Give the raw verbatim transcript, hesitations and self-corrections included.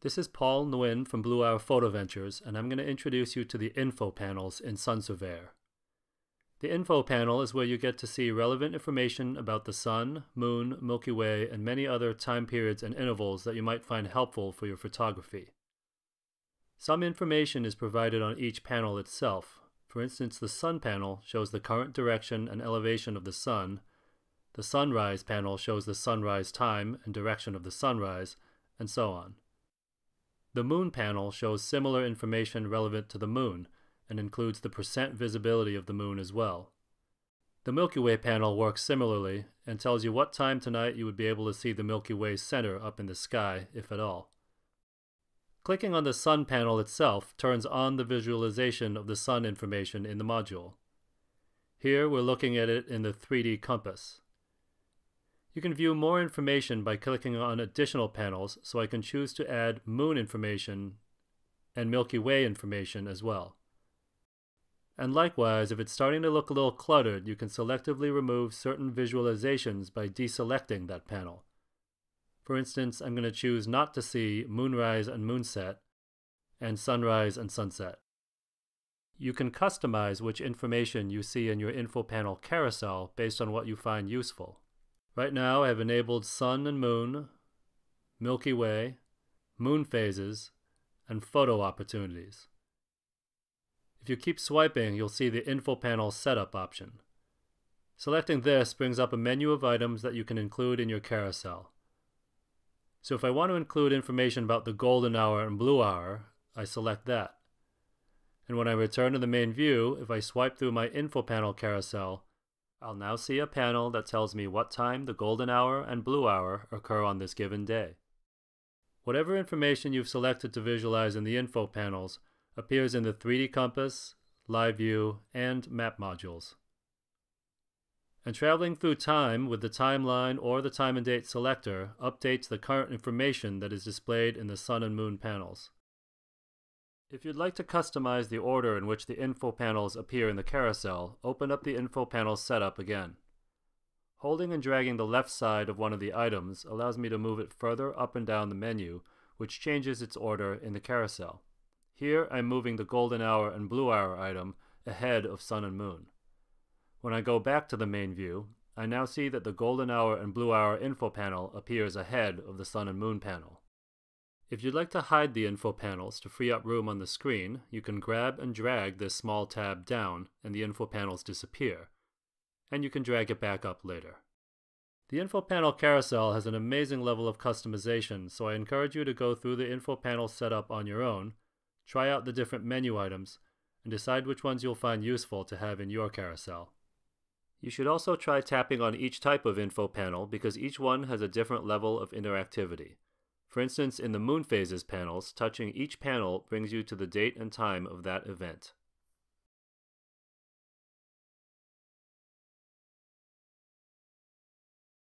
This is Paul Nguyen from Blue Hour Photo Ventures, and I'm going to introduce you to the info panels in Sun Surveyor. The info panel is where you get to see relevant information about the Sun, Moon, Milky Way, and many other time periods and intervals that you might find helpful for your photography. Some information is provided on each panel itself. For instance, the Sun panel shows the current direction and elevation of the Sun. The Sunrise panel shows the sunrise time and direction of the sunrise, and so on. The Moon panel shows similar information relevant to the Moon, and includes the percent visibility of the Moon as well. The Milky Way panel works similarly, and tells you what time tonight you would be able to see the Milky Way center up in the sky, if at all. Clicking on the Sun panel itself turns on the visualization of the Sun information in the module. Here we're looking at it in the three D compass. You can view more information by clicking on additional panels, so I can choose to add Moon information and Milky Way information as well. And likewise, if it's starting to look a little cluttered, you can selectively remove certain visualizations by deselecting that panel. For instance, I'm going to choose not to see moonrise and moonset, and sunrise and sunset. You can customize which information you see in your info panel carousel based on what you find useful. Right now I have enabled Sun and Moon, Milky Way, Moon phases, and photo opportunities. If you keep swiping, you'll see the info panel setup option. Selecting this brings up a menu of items that you can include in your carousel. So if I want to include information about the golden hour and blue hour, I select that. And when I return to the main view, if I swipe through my info panel carousel, I'll now see a panel that tells me what time the golden hour and blue hour occur on this given day. Whatever information you've selected to visualize in the info panels appears in the three D compass, live view, and map modules. And traveling through time with the timeline or the time and date selector updates the current information that is displayed in the Sun and Moon panels. If you'd like to customize the order in which the info panels appear in the carousel, open up the info panel setup again. Holding and dragging the left side of one of the items allows me to move it further up and down the menu, which changes its order in the carousel. Here I'm moving the golden hour and blue hour item ahead of Sun and Moon. When I go back to the main view, I now see that the golden hour and blue hour info panel appears ahead of the Sun and Moon panel. If you'd like to hide the info panels to free up room on the screen, you can grab and drag this small tab down and the info panels disappear, and you can drag it back up later. The info panel carousel has an amazing level of customization, so I encourage you to go through the info panel setup on your own, try out the different menu items, and decide which ones you'll find useful to have in your carousel. You should also try tapping on each type of info panel because each one has a different level of interactivity. For instance, in the Moon phases panels, touching each panel brings you to the date and time of that event.